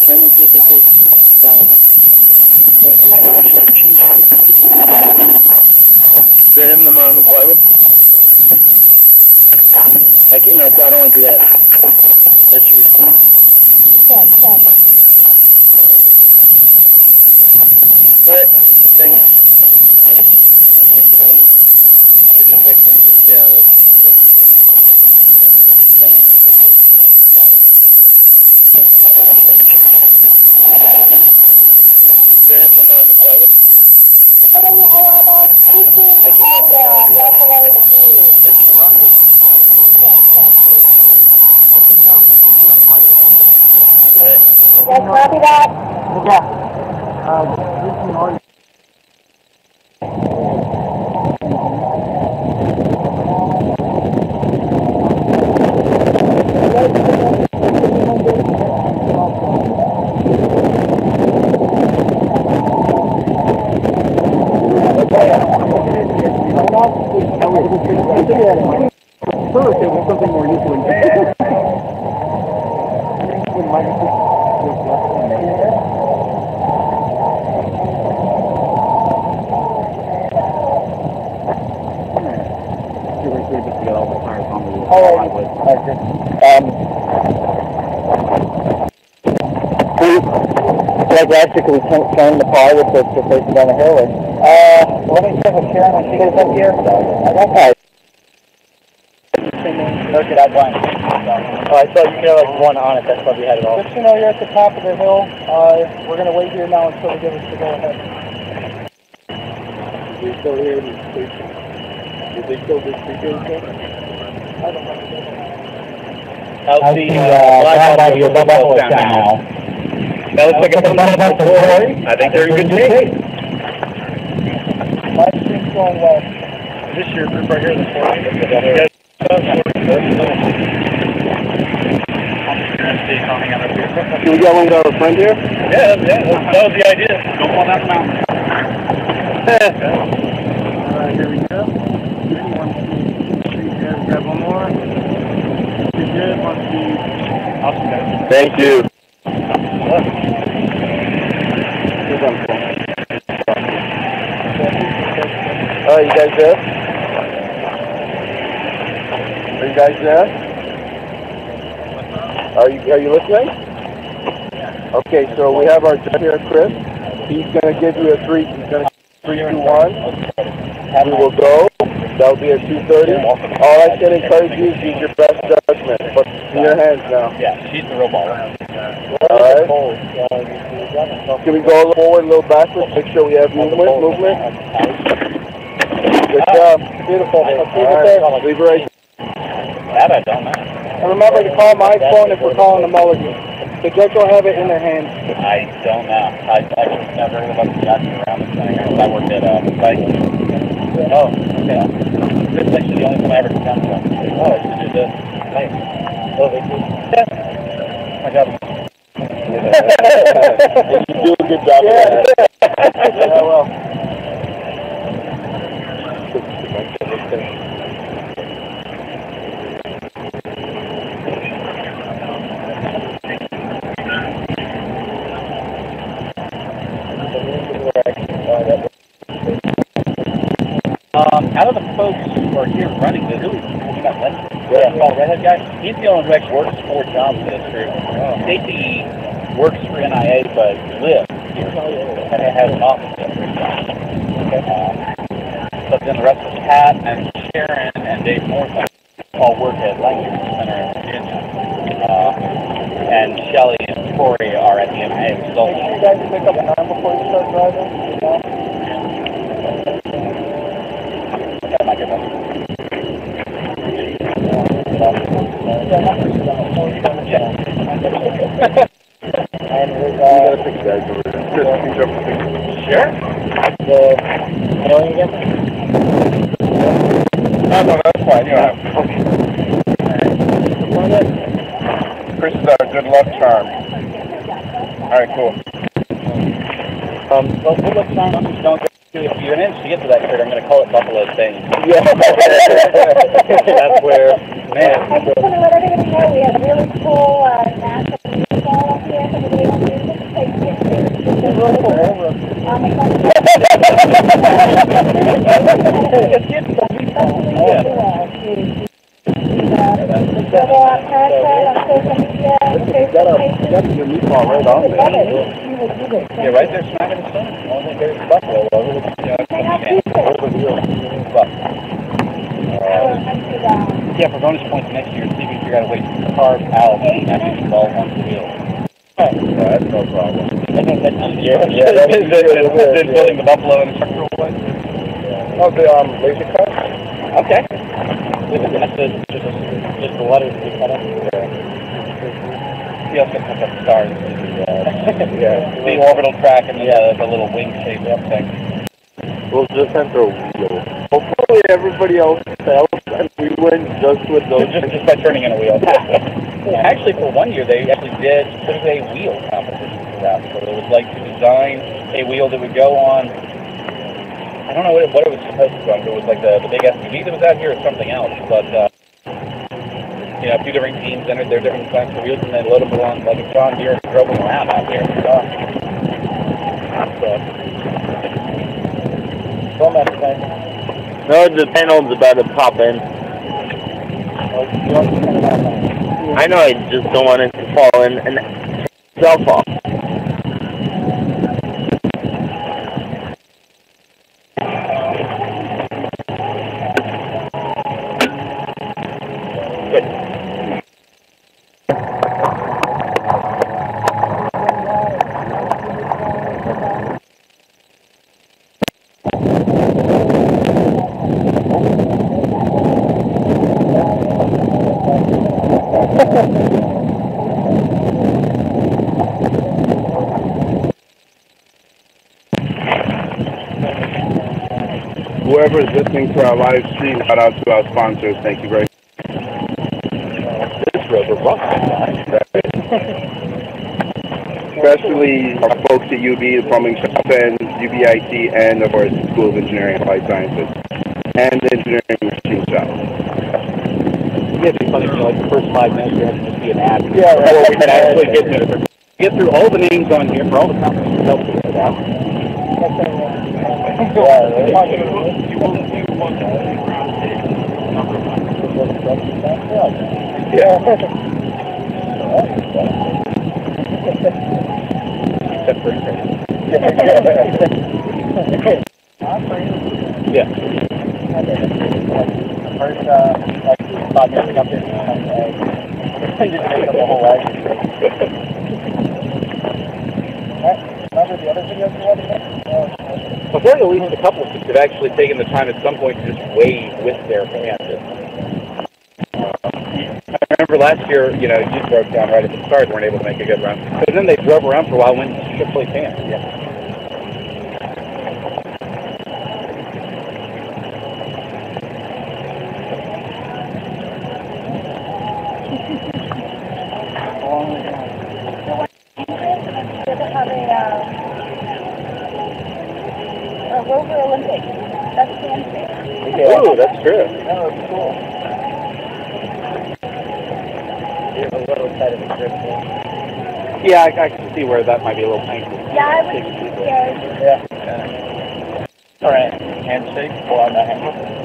Turn the face down. Bend them on the plywood. I don't want to do that. That's your spoon. Check. Alright, thanks. Yeah, let's bend them on the plywood. Yes, copy that. Yeah. First, it was something more useful. Can we turn the car with the facing down the hill? Let me check with Sharon when she gets up here. Okay. Look at that blind. Oh, I saw you can have like one on it. That's why we had it all. Just so you know, you're at the top of the hill. We're going to wait here now until they give us the go ahead. They're still here in the station. Did they still do speakers? I don't know. How's the black body of the bubble down now? That looks like a fundamental story. I think they're in good shape. My stream's going well. Is this your group right here? The 40? Yes. Can we get one with our friend here? Yeah, that was the idea. Don't fall down the mountain. Alright, here we go. 1, 2, 3, grab one more. You're good. 1, 2. Awesome, guys. Thank you. Oh, you guys there? Are you guys there? Are you listening? Okay, so we have our judge here, Chris. He's going to give you a 3. He's going to 3, 2, 1. We will go. That'll be at 2:30. All I can encourage you is use your best judgment. But in your hands now. Yeah, she's the real baller. All right. Can we go a little forward, a little backwards? Make sure we have movement. Good job. Beautiful. Let's leave it there. Leave it right. That I don't know. And remember to call my phone if we're calling the mulligan. The judge will have it in their hands. I don't know. I just never heard about the judge around the thing. I worked at a site. Oh, okay. This is actually the only time I ever come from. Oh, I should do this. Nice. Oh, they do? Yeah. My job. You do a good job. Yeah, yeah, well. Out of the folks who are here running this, yeah, called Redhead guy, he's the only one who actually works 4 jobs in this group. Stacy works for NIA, but lives here and has an office here. But then the rest of Pat and Sharon and Dave Morrison all work at Lancaster Center in Virginia. And Shelly and Tori are at the MA. So you guys pick up an arm before you start driving? That might get better. Sure. Again? No, that's fine. You have. Chris is our good luck charm. All right, cool. Well, good luck charm. Just don't go. If you manage to get to that crater, I'm going to call it Buffalo Thing. Yeah. That's where, man. I just want to let everybody know we have really cool NASA Your meatball right on there. Yeah, right there, smack in the center. Only thing there's buffalo over the yeah, for bonus points next year, see if you can figure out a way to carve out and actually ball onto the wheel. Yeah, that's no problem. Then building the buffalo in a structural way. Oh, the laser cut? Okay. That's just the letters to be cut up. You also cut up stars. Yeah. The orbital track and the little wing shape thing. We'll just enter a wheel. Hopefully everybody else fails and we win just with those. just by turning in a wheel. Actually, for 1 year, they actually did sort of a wheel competition for that. So it was like to design a wheel that would go on. I don't know what it was supposed to go on. It was like the big SUV that was out here or something else. But, you know, a few different teams entered their different kinds of wheels and they loaded them on like a John Deere and drove them around out here. No, the panel's about to pop in. I know, I just don't want it to fall in and itself off. Whoever is listening to our live stream, shout out to our sponsors. Thank you very much. This Robo-Ops. Especially our folks at UB, the plumbing shop, and UBIT, and of course, the School of Engineering and Applied Sciences, and the Engineering Machine Shop. It'd be funny if like the first 5 minutes you had to just be an ad. Yeah, right. Before we can actually get through all the names on here for all the companies to help figure it out. Yeah. Except for yeah. First, like, thought you up there and just make the whole way. Remember the other videos you had to make? I feel like at least a couple of kids have actually taken the time at some point to just wave with their hands. I remember last year, you know, you broke down right at the start, weren't able to make a good run. But then they drove around for a while and went and shook Blake's hand. Yeah. Rover Olympics. That's fancy. Yeah. Ooh, that's true. That was cool. You're a little side of the grip. Yeah, I can see where that might be a little painful. Yeah, I would be scared. Yeah. All right. Handshake. Pull out that hand.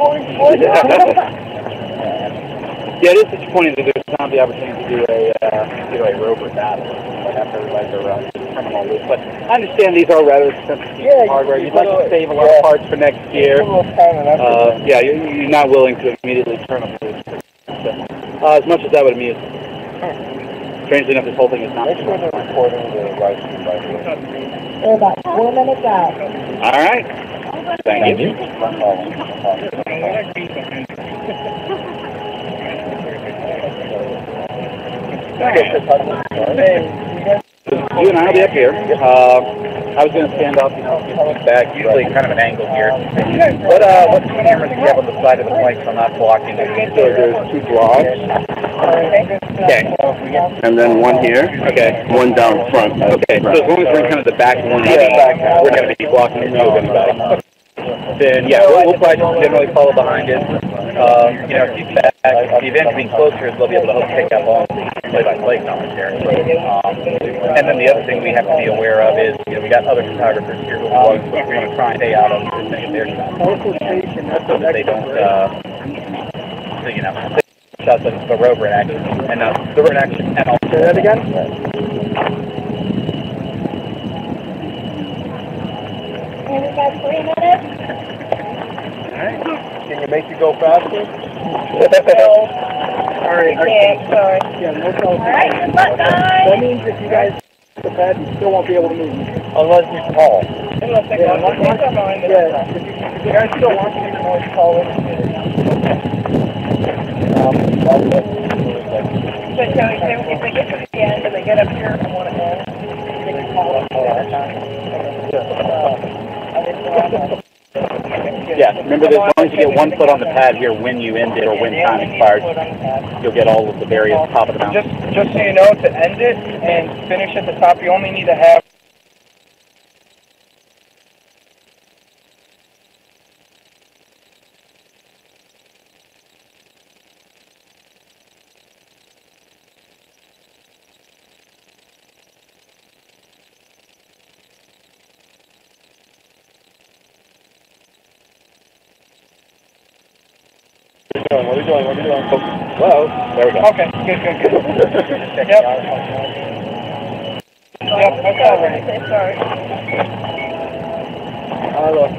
Yeah, it is disappointing that there's not the opportunity to do a rover battle. I have to realize they're criminal loop. But I understand these are rather expensive hardware. You'd like to save a lot of parts for next year. Yeah, you're not willing to immediately turn them loose. As much as that would amuse. Strangely enough, this whole thing is not. Make sure they're recording the live stream by the way. We're about 4 minutes out. All right. Thank you. You and I will be up here. I was going to stand up, you know, back, usually kind of an angle here. What cameras do you have on the side of the plank so I'm not blocking it? So there's 2 blocks. Okay. And then one here. Okay. One down front. Okay. So as long as we're in kind of the back one, we're going to be blocking the view of anybody. Then, yeah, we'll probably generally follow behind it. you know, if you get back, the event being closer, they'll be able to help pick up all the play-by-play commentary. And then the other thing we have to be aware of is, you know, we got other photographers here who are going to try and stay out of many of their shots. So that they don't, so, you know, shots of the rover in action, and the rover in action, and also. Say that again? And we got 3 minutes. Alright. Can you make it go faster? Alright. Sorry. Yeah, no problem. Alright, good luck, guys. That means if you guys hit the pad, you still won't be able to move. Unless you call. Unless they go. Yeah, if you guys still want to, you can always call in. So Joey, if they get to the end and they get up here and want to go, they can call up Yeah, remember that as long as you get 1 foot on the pad here when you end it or when time expires, you'll get all of the various top of the mountain. Just so you know, to end it and finish at the top, you only need to have What are we doing? Well, there we go. Okay, good. Yep. Yep, that's all right. Sorry. Look.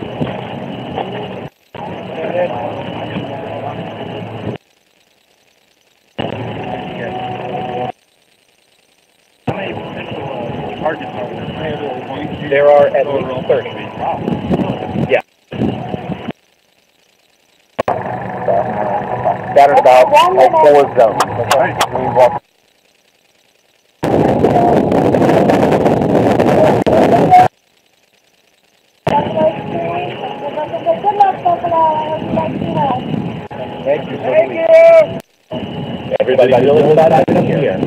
There are at least 30. Yeah. Scattered about like 4 zones. Okay. We walk. Good luck, Buffalo. I hope you like to home. Thank you. Thank you. Everybody really excited to be here.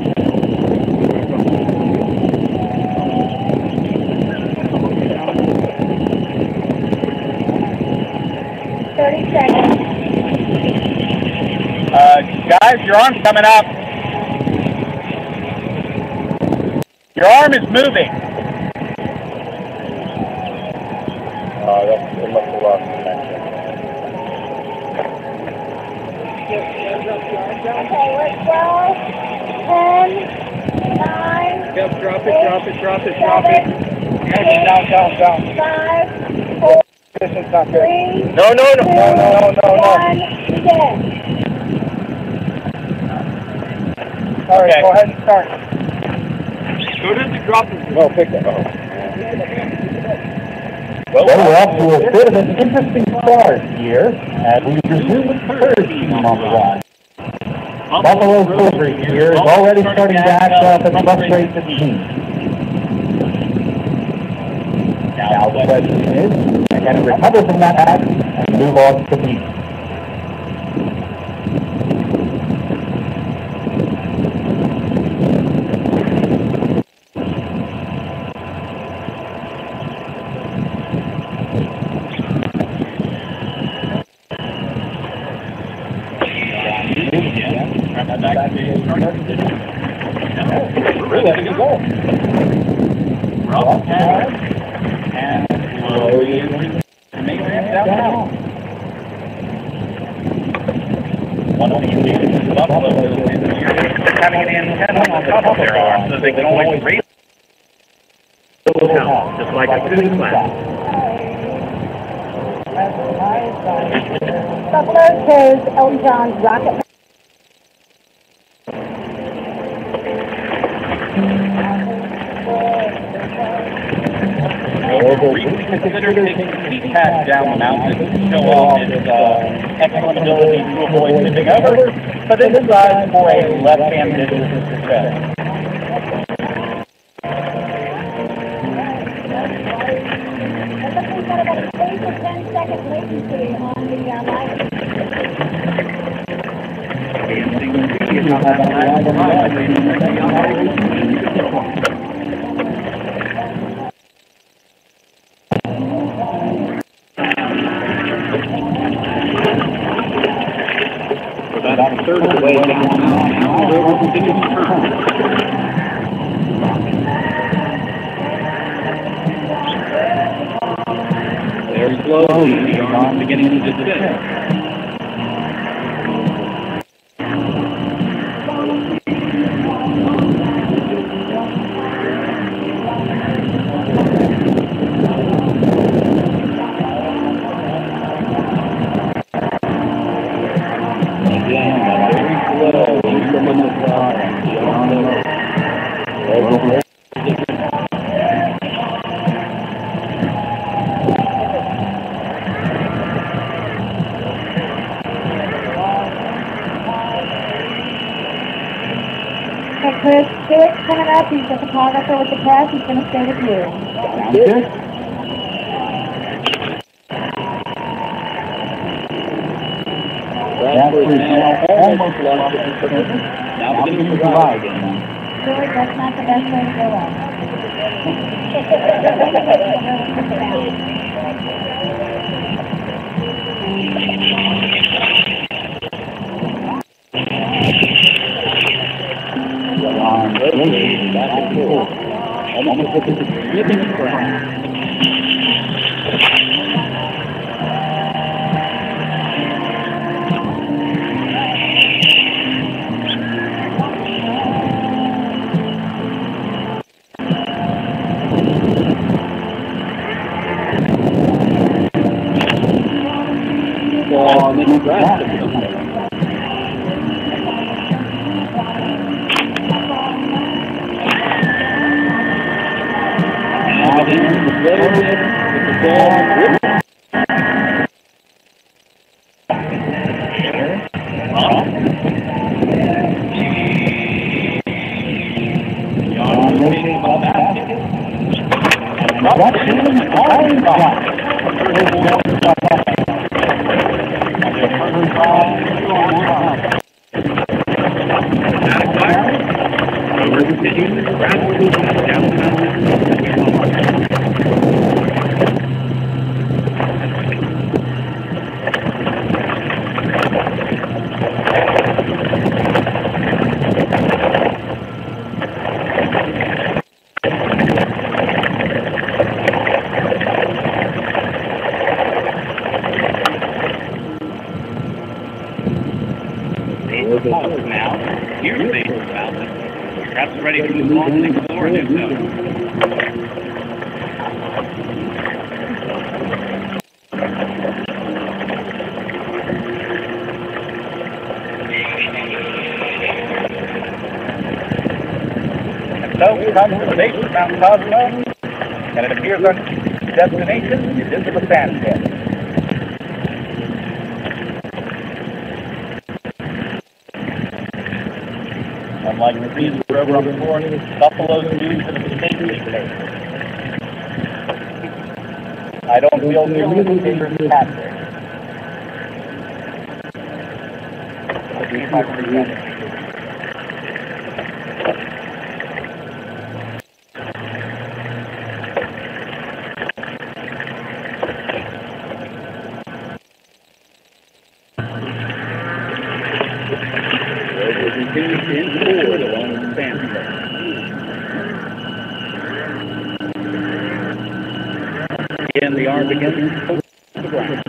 Guys, your arm's coming up. Your arm is moving. It must have lost connection. Okay, we're 12, 10, 9. Yep, drop it. 7, Down. 5, 4, Position's not good. 3, No. 1, begin. All right, Okay. go ahead and start. Who did you drop it? No, pick it. Well, we're off to a bit of an interesting start here, as we resume the third team on the run. Buffalo's Rover here is already starting to act up and frustrate the team. Now the question is, can it recover from that act and move on to the beat? We're ready to go. We're off the pad, and slowly make ramp down. One of these days is Buffalo having an antenna on the top of their arm so they can always raise the little house, just like a physics class. Buffalo chose Elton John's Rocket. Rover briefly considered taking a steep path down the mountain to show off its excellent ability to avoid tipping over, but then decided for a left-hand business success. We've got about an 8 to 10 second latency on the live. about a third of the way down now. The road continues to turn. Very slowly, the arm is beginning to descend. Hey, Chris, Stuart's coming up. He's the photographer with the press. He's going to stay with you. Sounds good. Bradford is now almost lost its position. Now beginning to rise again. Stuart, that's not the best way to go up. Rotating back and forth. Almost looking to slip in the ground. Now, here's the base of the mountain. Perhaps ready to move on and explore a new zone. And so we come to the base of Mount Cosmo, and it appears our destination is into the sand pit. Unlike the previous Robo-Ops before, buffaloes used in a safety case. I don't feel nearly as dangerous as cat there. Let's see if I can forget it. Continues to inch forward along the sandstone. Again, the arm begins to push the ground.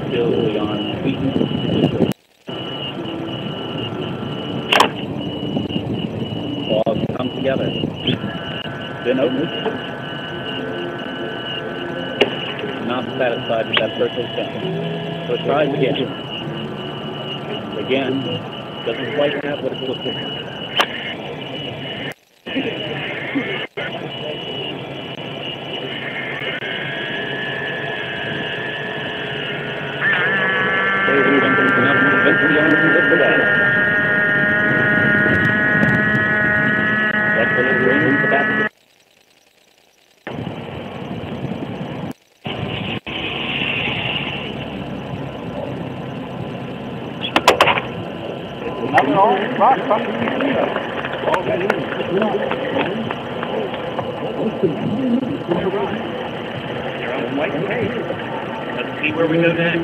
still beyond speed. All come together. Then open. Not satisfied with that first attempt. So it tries again. Again, doesn't quite have what it's looking for. Nothing orange rock coming to Let's see where we go next.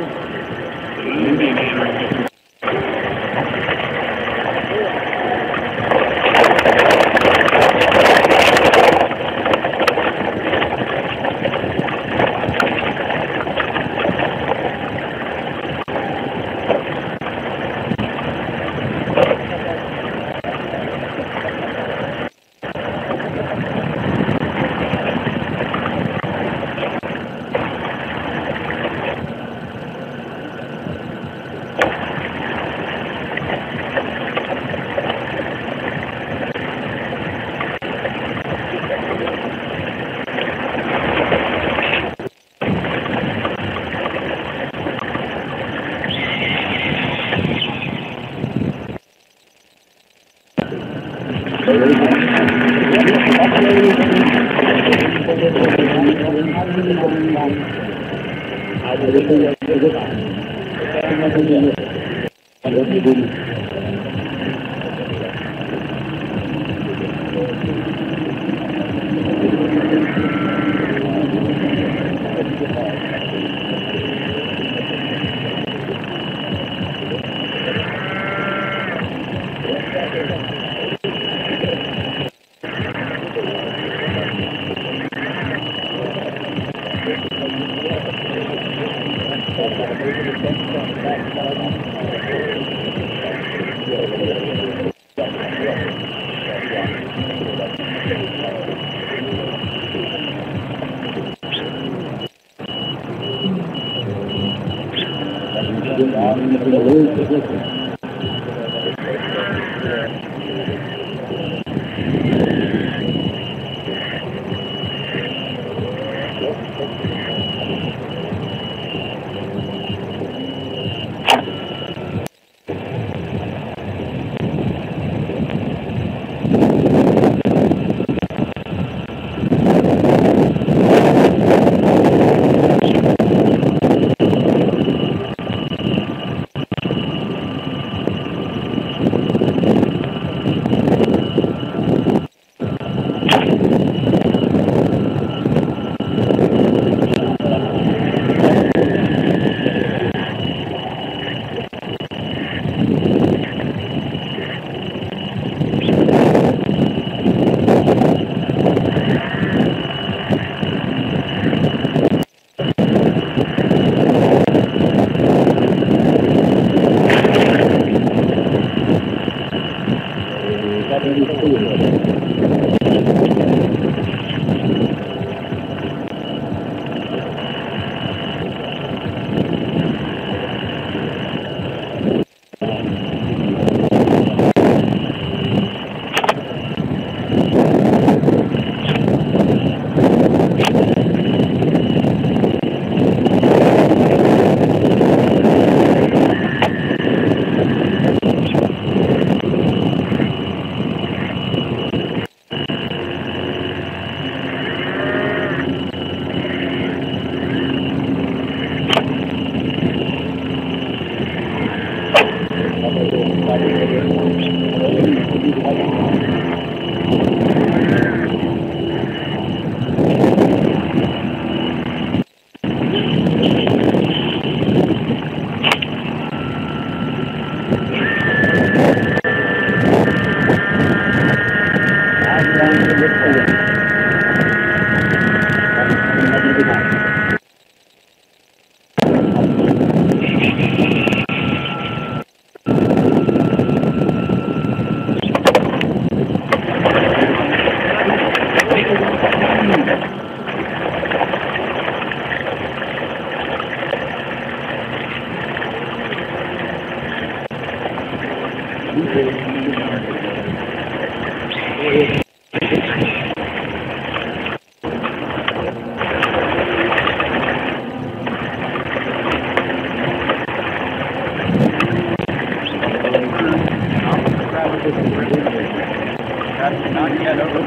Not yet over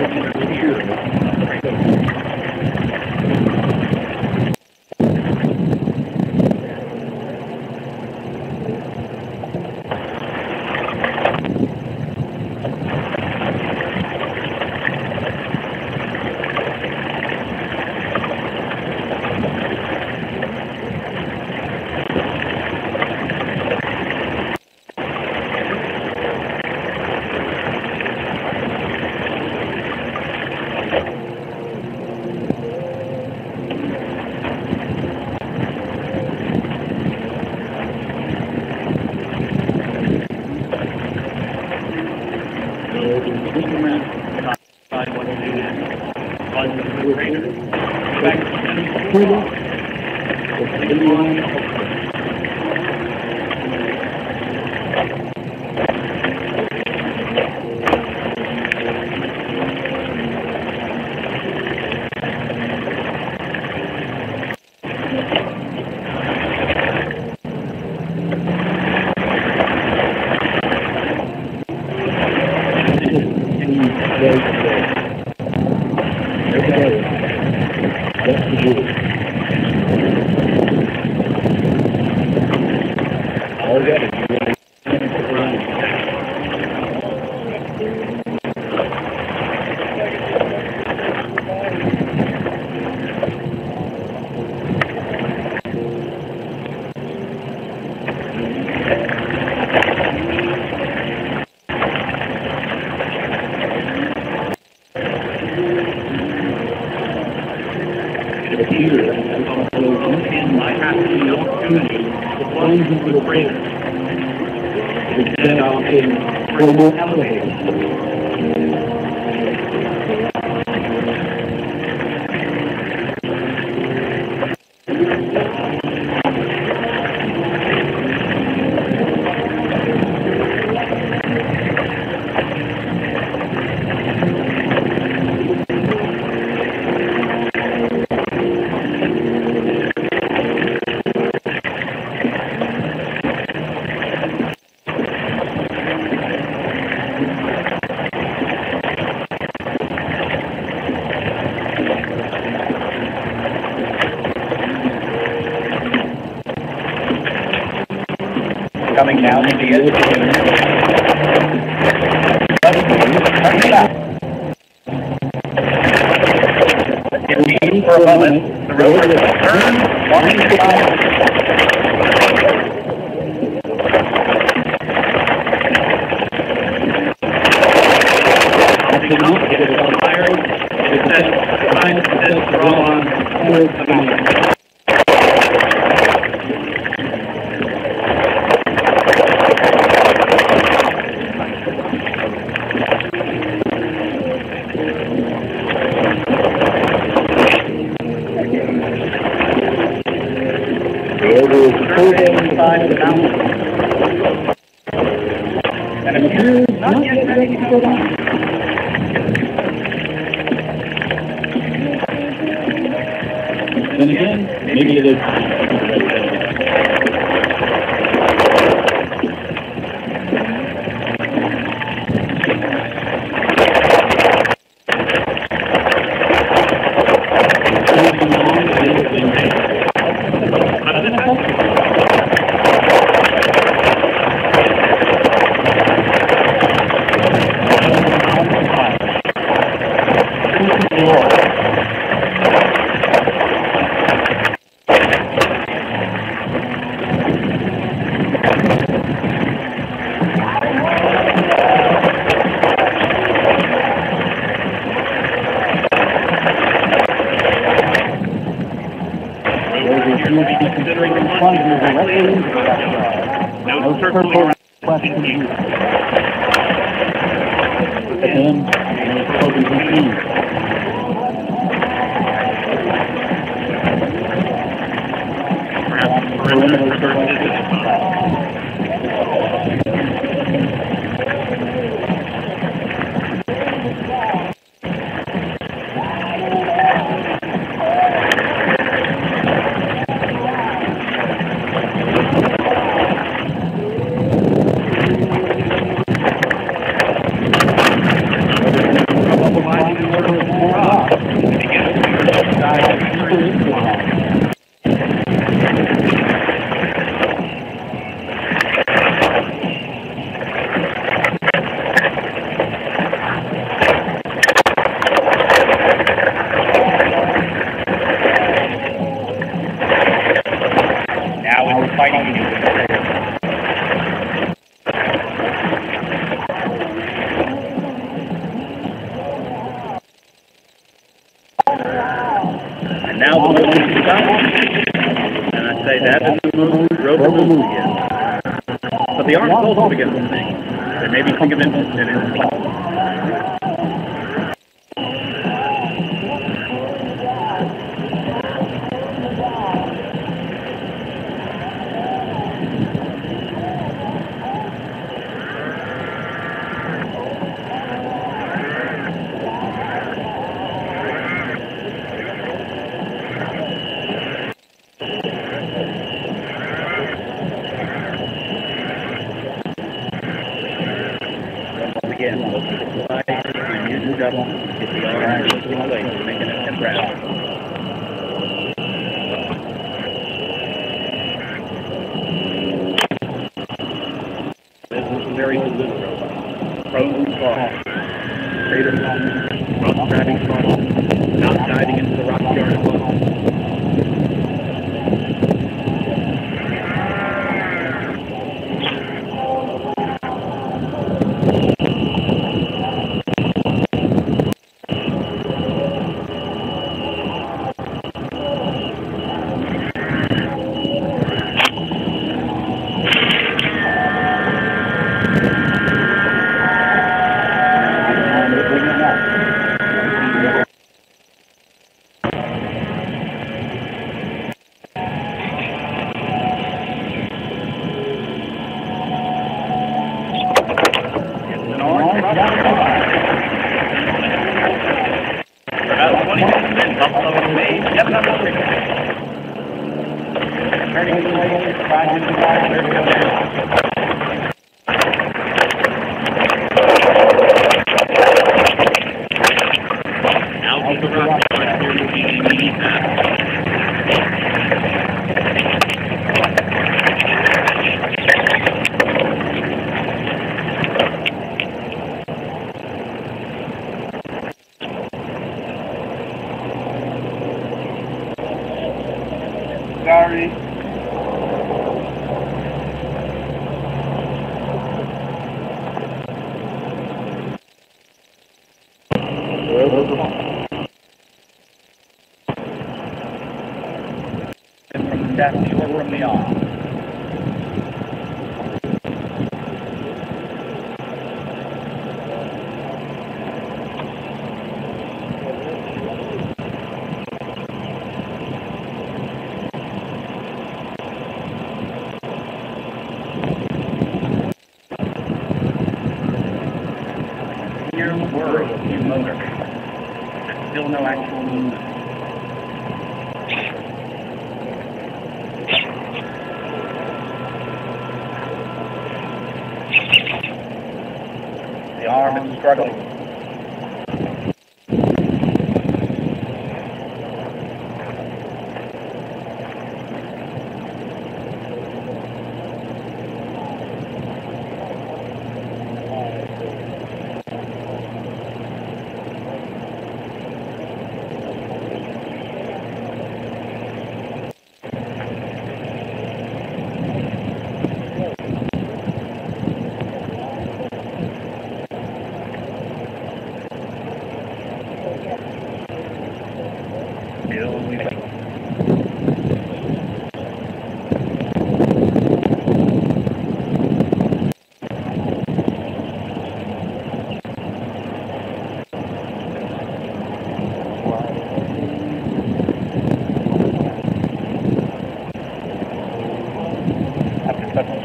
coming down to the edge. Indeed, for a moment, the rover will turn, wanting to fly. And it appears not yet ready to go on. Then again, maybe it is. No circling around. Question you. Again, no closing routine. Perhaps perimeter versus now the move is done, and I say that is the move Robo-Ops again. But the arms also begin to think. They may be thinking that it's again, look to the side, and use the double, get the arms to the place, making it 10 rounds. This is very good robot. Frozen claw, crater claw, rock grabbing claw, not diving into the rock yard claw. About 20 minutes in, Buffalo made yet another signal. Turning the way, trying to drive where to go down. Out of the rock, right here to the immediate path. Sorry. And from the staff shore from the off. Here in the world of new motor, there's still no actual movement. The arm is struggling.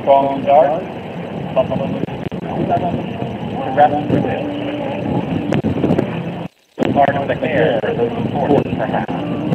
strong start. Buffalo moves hard with the air, those supports perhaps.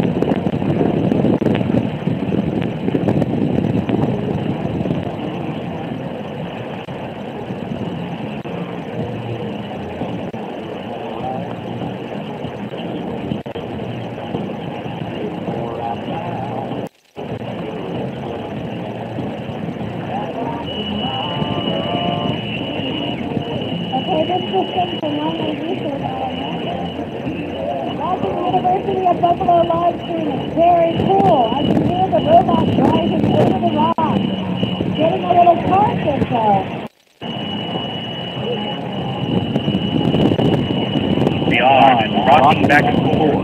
University of Buffalo live streaming. Very cool. I can hear the robot driving over the rock. Getting a little cautious though. The arm is rocking back and forth.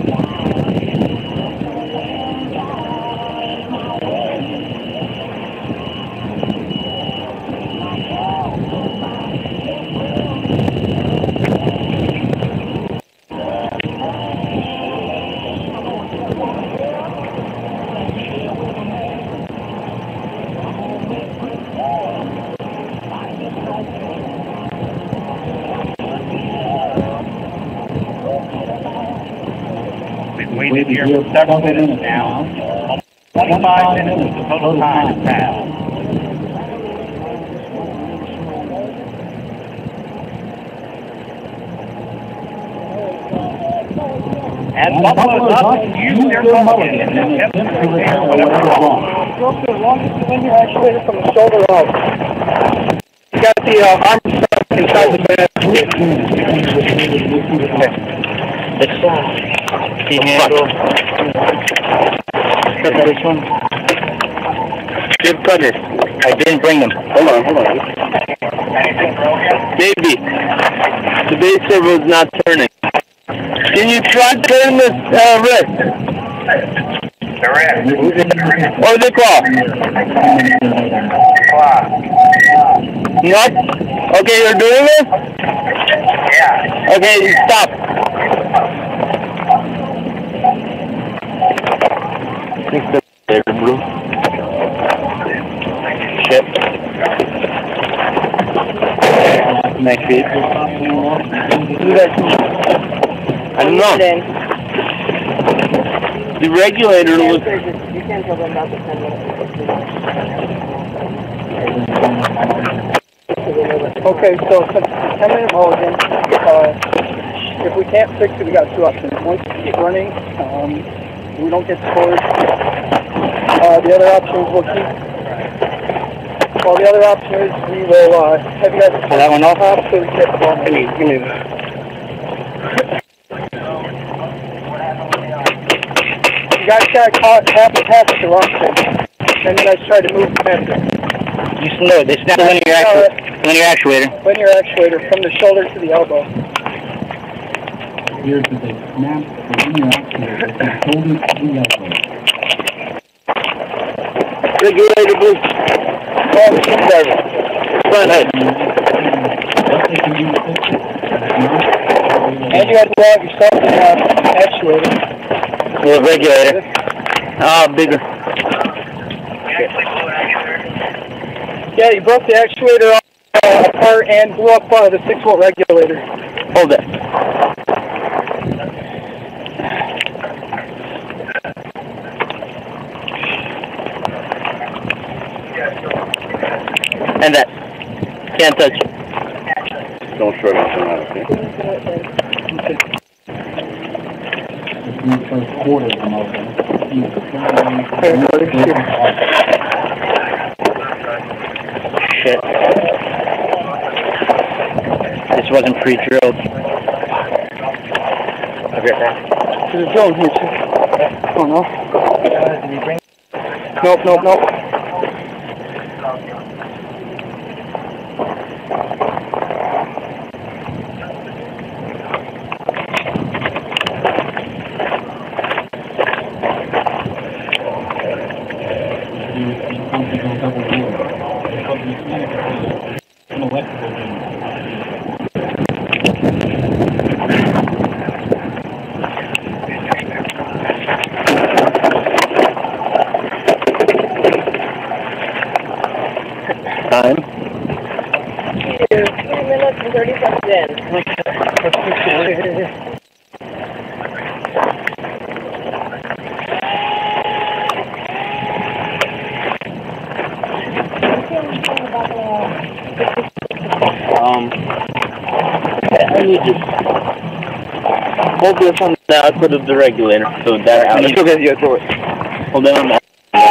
Waited here for several minutes now. 25 minutes is the total time passed. And Buffalo's up to use their mulligan in this attempt to repair whatever's wrong. Broke the longest linear actuator from the shoulder out. You got the arm inside the bed. Can you handle this one? Give cutters. I didn't bring them. Hold on. Anything broken? Davey, the base servo is not turning. Can you try turning this wrist? The wrist. Or the claw? Claw. Nope. Okay, you're doing this? Yeah. Okay, stop. Shit. Next week. I don't know. The regulator looks... You can't tell them about the 10 minutes. Okay, so 10-minute mulligan. If we can't fix it, we got two options. One, keep running. We don't get scores. The other option is we'll keep. Well, the other option is we will have you guys pull that one off. So we get the ball. Give me. You guys got caught half the pass at the wrong thing. Then you guys tried to move faster. No, it's not a linear actuator. Linear actuator from the shoulder to the elbow. Here's the big snap, the linear actuator, from shoulder to the elbow. Regulator blue. Front head. And you got to go out yourself and actuator. The regulator. Bigger. Yeah, you broke the actuator apart and blew up the 6-volt regulator. Hold it. And that. Can't touch it. Don't shrug anything out, okay? It's the first quarter of the motion. Shit. This wasn't pre-drilled. I'll get that. There's a drone here, too. Oh, no. Did you bring? Nope. 30 seconds in. I need to hold this on the output of the regulator, so that out. Okay, yeah, throw it. Hold that on the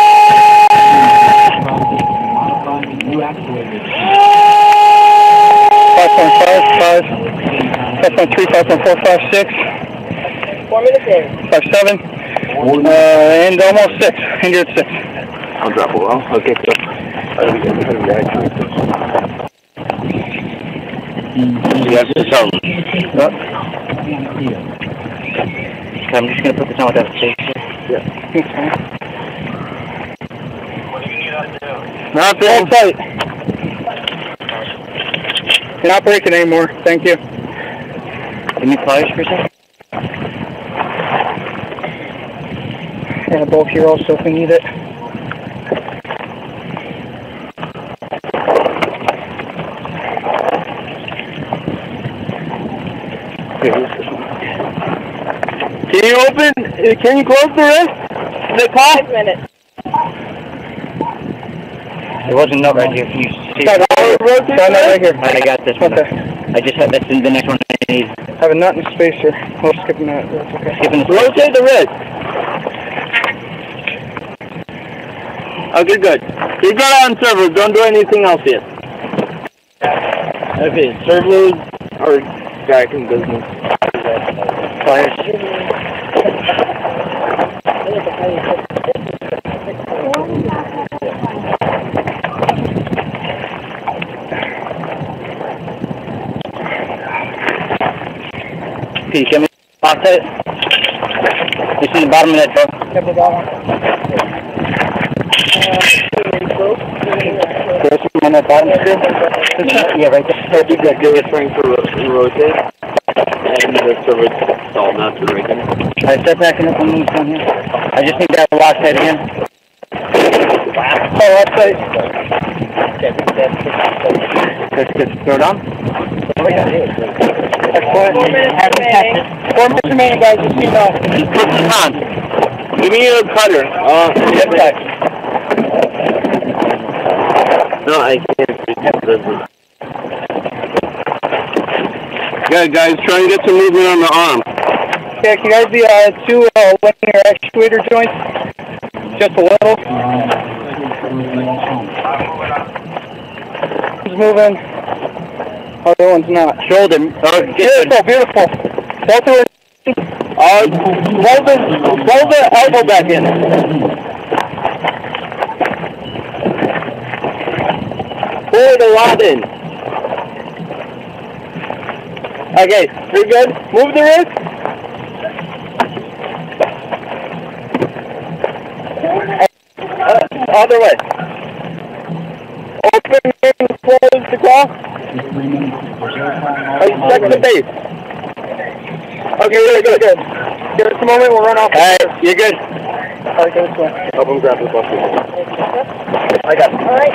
5.5, 5.3, 5.4, 5.6. 4 minutes in. 5.7. And almost 6. And you're at 6. I'll drop it well. Okay, so. You have to tell them. I'm just going to put this on without space here. Yeah. What do you need us to do? Nothing. Hold tight. You're not breaking anymore. Thank you. Give me pliers for a second. And a bolt here also if we need it. Can you open, can you close the rest? The car? 5 minutes. There wasn't enough right here. Can you see? Right here. I got this one. Okay. I just have that's the next one I need. I have a nut and a spacer. We'll skip a nut. That's okay. Skipping the rotate the wrist. Okay, good. You got on servos. Don't do anything else yet. Okay, servos are back in business. Pliers. Okay, can we box it? This is the bottom of that truck. Yep, the bottom. There's one on that bottom screw? Yeah, right there. You got good trying to rotate. And the servo installed, not to break it. Alright, start backing up on these down here. I just need that lock side again. Oh, left side. Good. Throw it on. Excellent. 4 minutes remaining. 4 minutes remaining, guys. Just so you know. Just put this on. Give me a cutter. Okay. No, I can't. Yeah, guys, try and get some movement on the arm. Okay, can you guys be two linear actuator joints? Just a little. One's moving. Other one's not. Shoulder. Beautiful, beautiful. Both are Roll the elbow back in. Pull the rod in. Okay, you're good. Move the wrist. Other way. Open and close the claw. Check the base. Okay, really good. Give us a moment, we'll run off. Alright, you're good. Alright, go this way. Help him grab the bucket. I got it. Alright,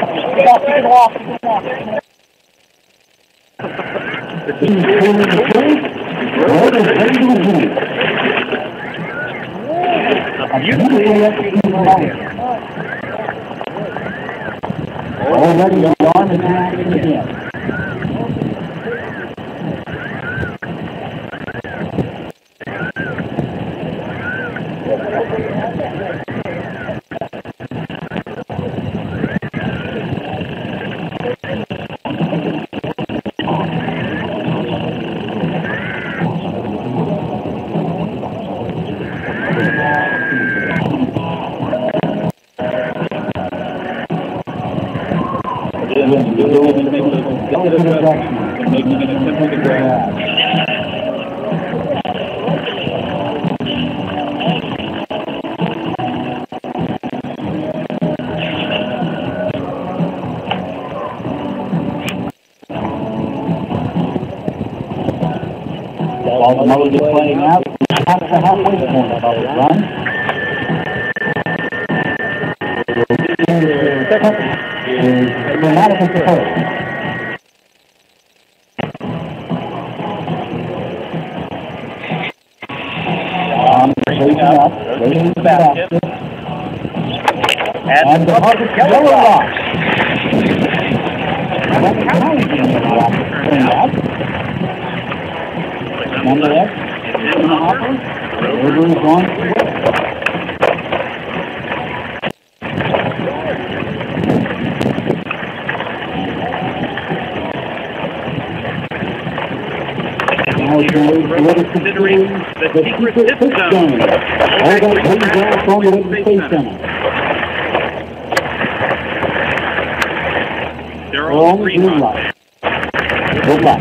Already the arm is active again. All the mode is playing out. Half the halfway point of the run. Second is Dramatic and First. basket. And the Harvest Yellow Rocks. Nonetheless, in the hopper, the order is on to it. Now it's considering the secret tip zone. All that brings out from the Space Center. They're all green light. Good luck.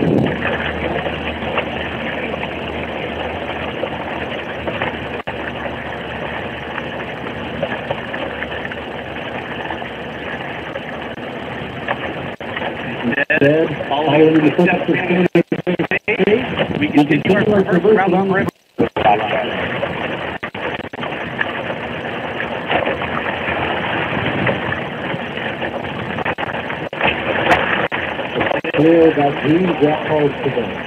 Instead, following the steps of stage, we can continue our traverse around the rim. Clear that green jet calls today.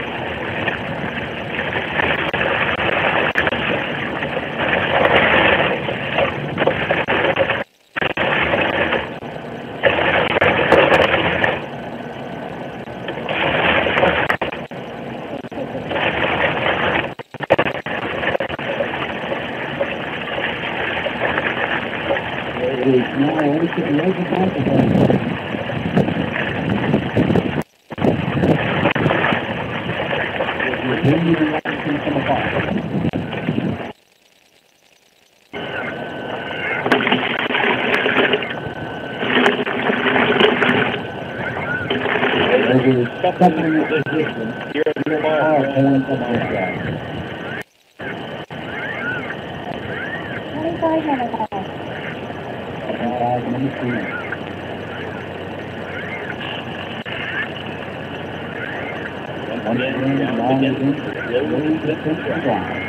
Now, only to the local consequences. Here at the bar, 25 minutes. 5 minutes remaining. Once again, long again, slowly distance to drive.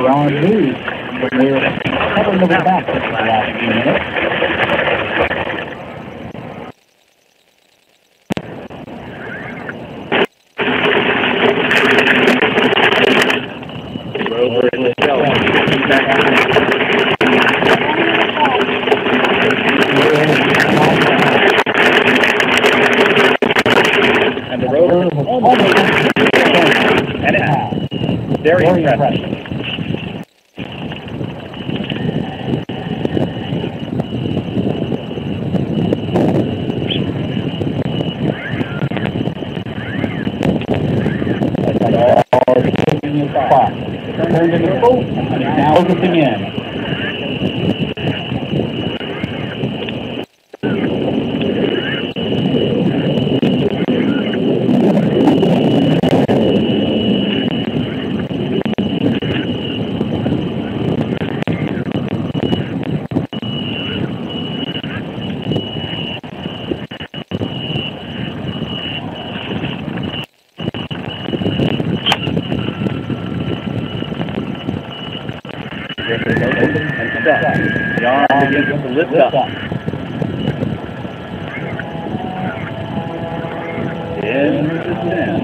on news. We're covering over the back for the last few minutes. Rover in the cell. And the rover is almost and it has. Very impressive. Turned into the boat and is now focusing in. And stuff. The arm begins to lift up. In the descent.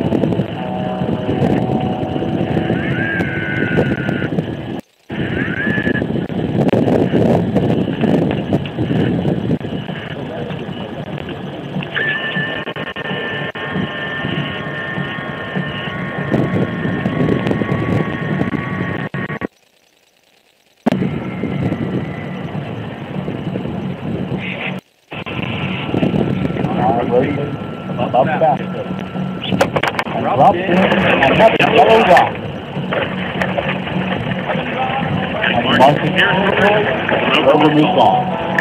Up fast. And dropped in another yellow rock. And marking territory, Rover moves on.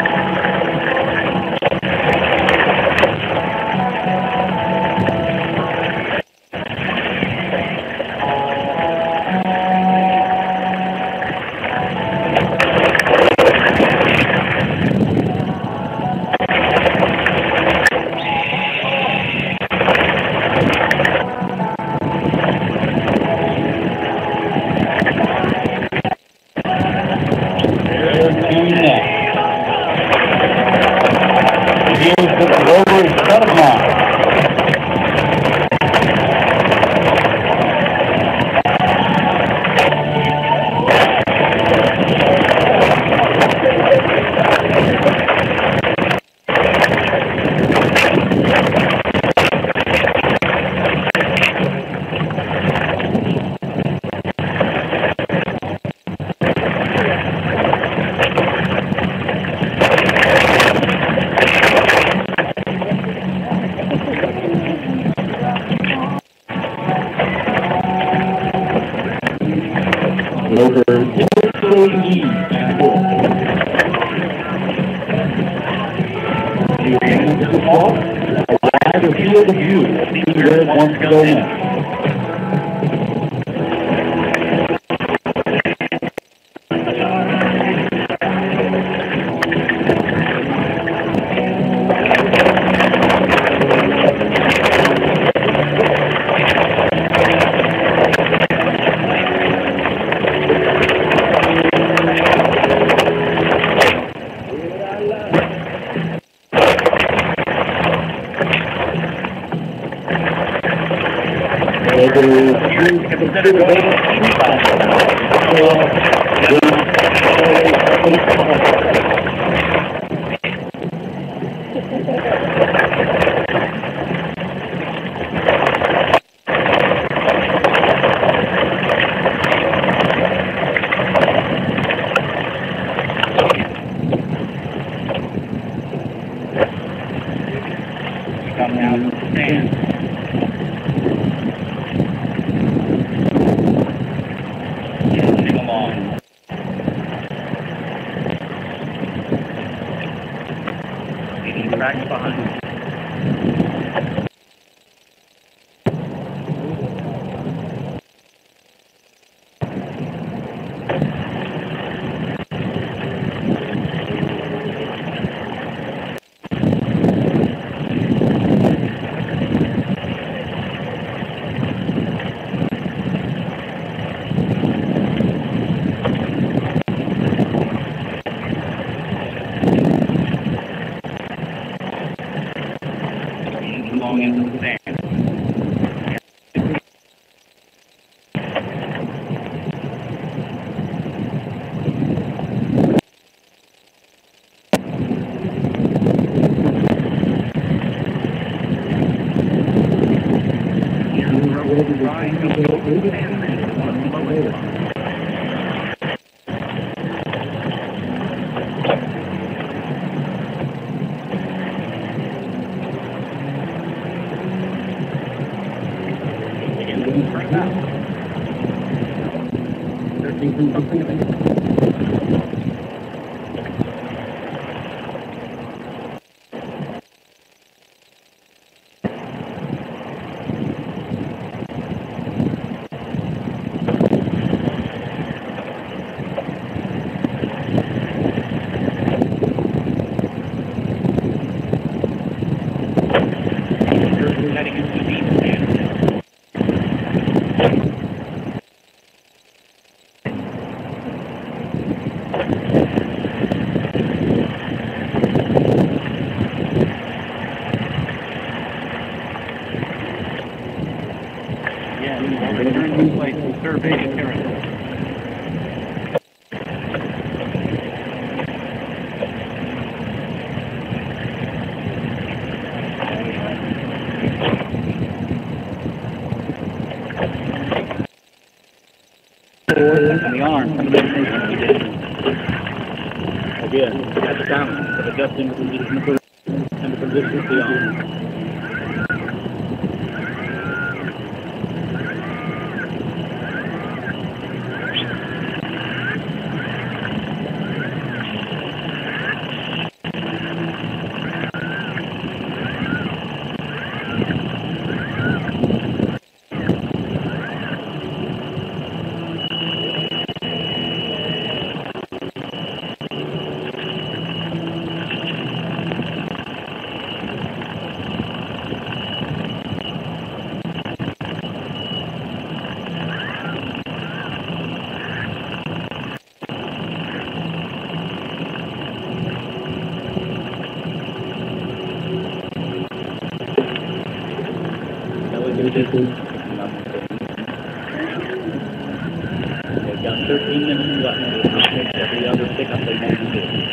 Rover UAE and work. You can enter the ball, arrive or field of view, see where it wants to go in. Back behind. Heading into the deep end. Again, we'll return this place to survey the territory. And the arm coming in again, at the balance of adjusting the position of the and the position of the arm. They've got 13 minutes left. Every other pickup they want to do.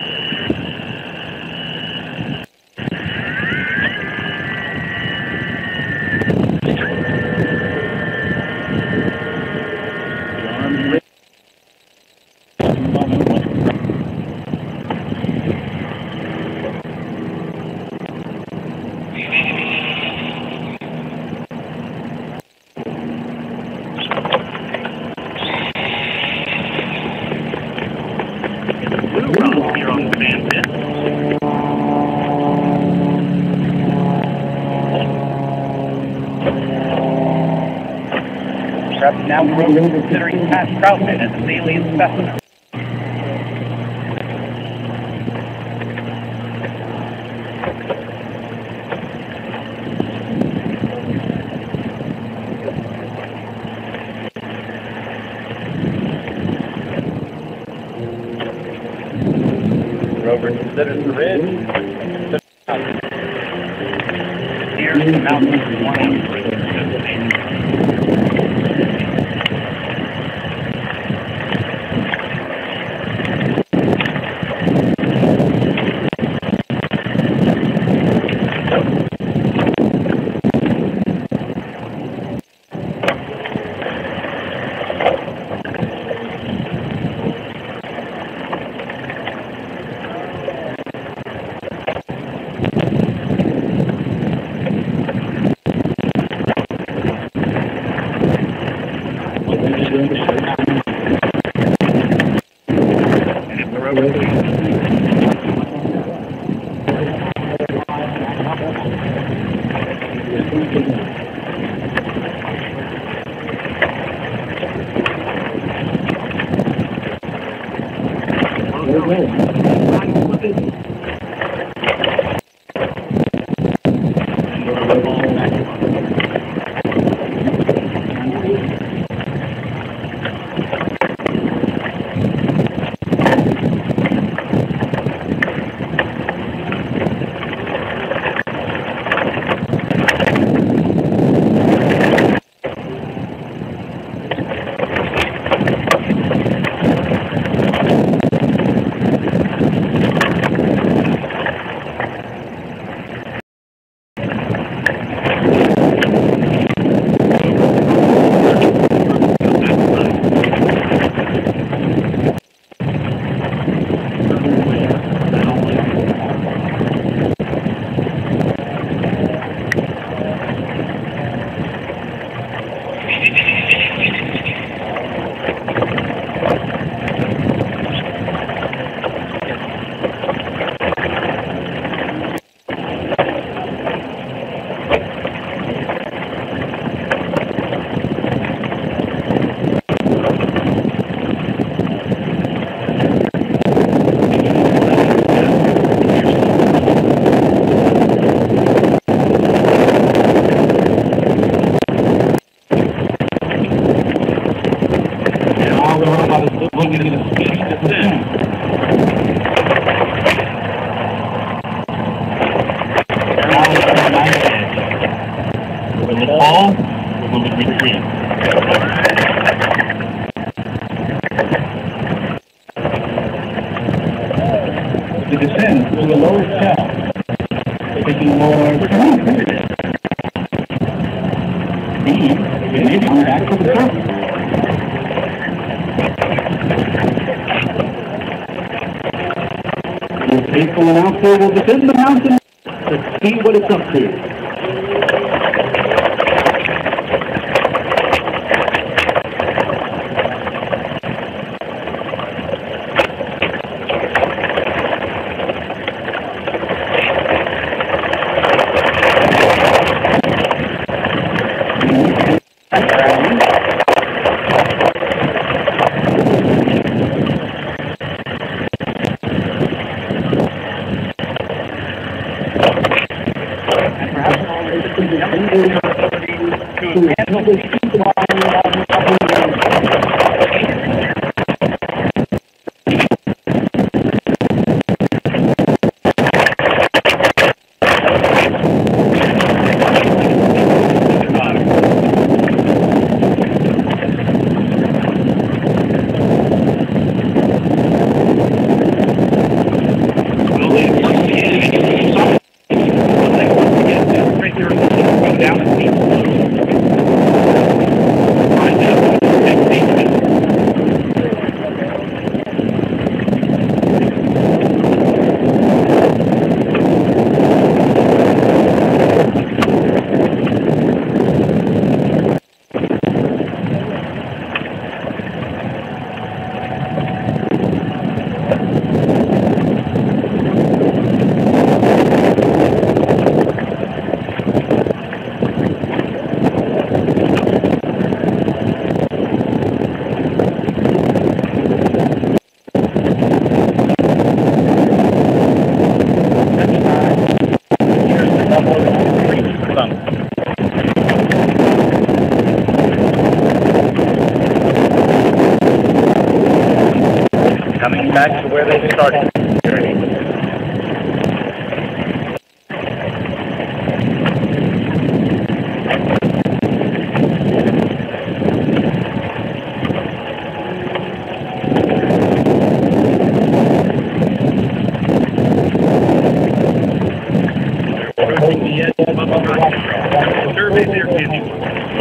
Perhaps now we're considering Pat Troutman as a salient specimen. Rover considers the ridge. Here's the mountain of 183. the robot is looking at a speedy descent. Now it's on the knife edge. Will it fall? Will it retreat? The descent to the lower shell, taking more time. Maybe back to the surface. The faithful announcer will descend the mountain to see what it's up to. Coming back to where they started. Survey there, Kenny.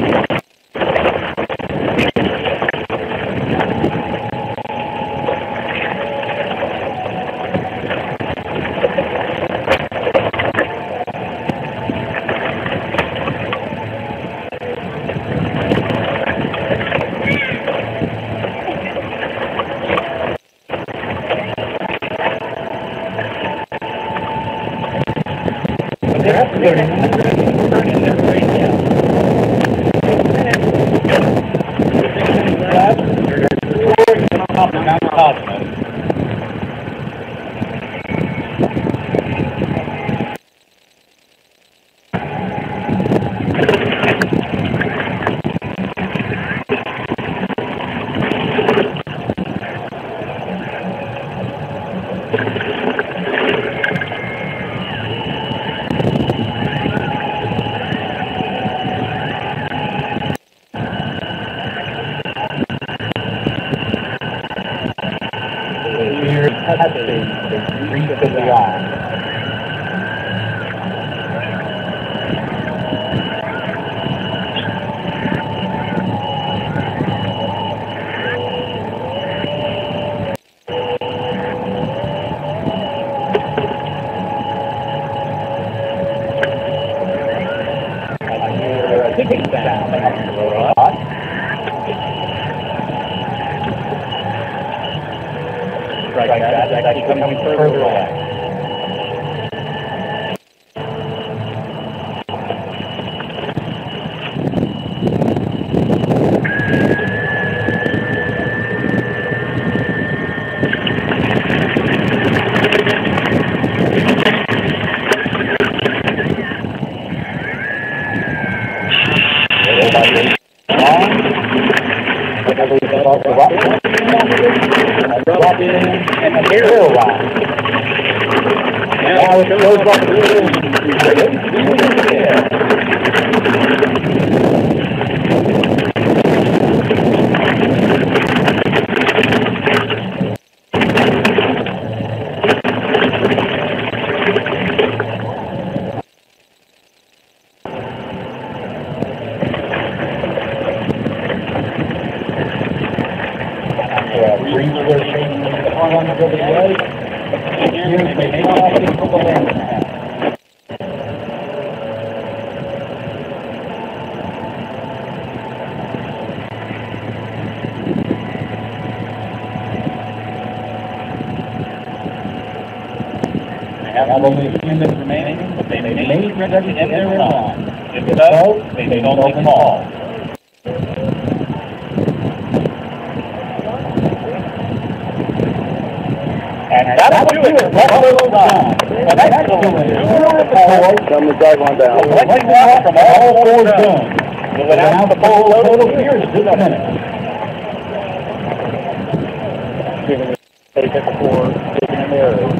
Coming further away. of the rock. Drop in and a air line. Now it goes up the have only a few minutes remaining, but they may be ready to end their run. If so, they may only fall. And that'll do it. Buffalo's done. An excellent Come the drive on down. collecting water from all four zones. We'll announce the total here in just a minute. Take it before taking an arrow.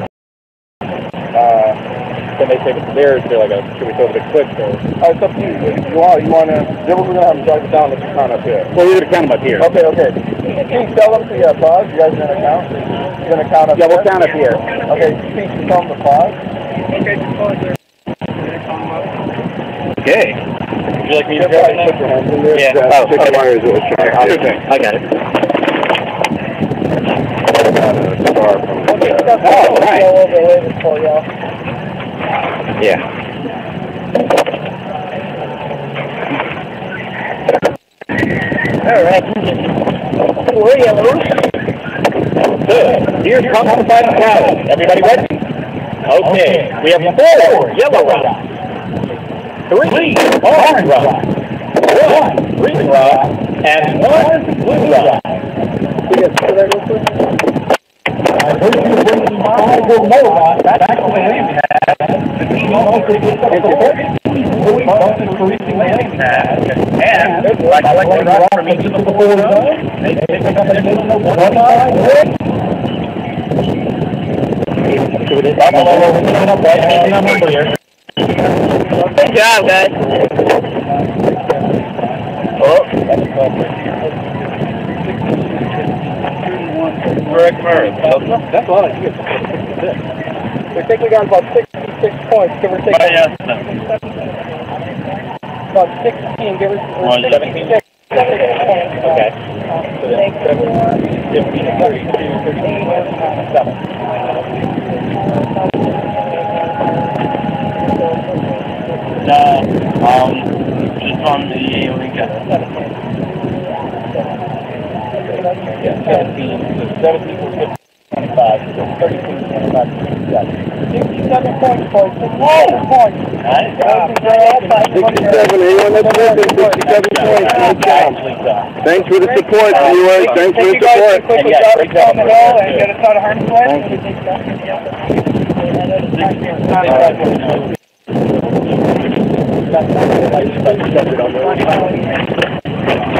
Then they take it to theirs, they're like, should we throw the big quick there? It's up to you. You want to, then we're going to have them drive it down, let's count up here. Well, we're going to count them up here. Okay. Can you tell them to pause? You guys are going to count? You're going to count up here? Yeah, we'll count up here. Okay, can you tell them to pause? Okay, just pause there. Okay. Would you like me to grab it now? Put your hands in there. Yeah. Take the wires over. I got it. Oh, right. Yeah. All right. We're yellow. Good. Here comes the final count. Everybody ready? Okay. We have 4 yellow rocks, 3 orange rocks, 1 green rock, and 1 blue rock. I heard you bringing 5 or more rocks back to the aim pad. The team also gets up to 40 bucks for reaching the aim pad. And by collecting rocks from each of the 4 zones, they pick up an additional 25 points. Buffalo will clean up that number here. Good job, guys. Correct, Murray. That's a lot of years. We think we got about 66 points, give or take. About 16, give or take. 17. 76 points. Okay. So then 15 to 32, 13, 7. Just on the Olinka. Yeah, 17 to 25, 32 to 25, 67 points, folks. 67 points. Nice. 67, anyone that's missing, 67 points. Good job. Thanks for the support, viewers. Thanks for the support. And yeah, great job. And get us out of harm's way.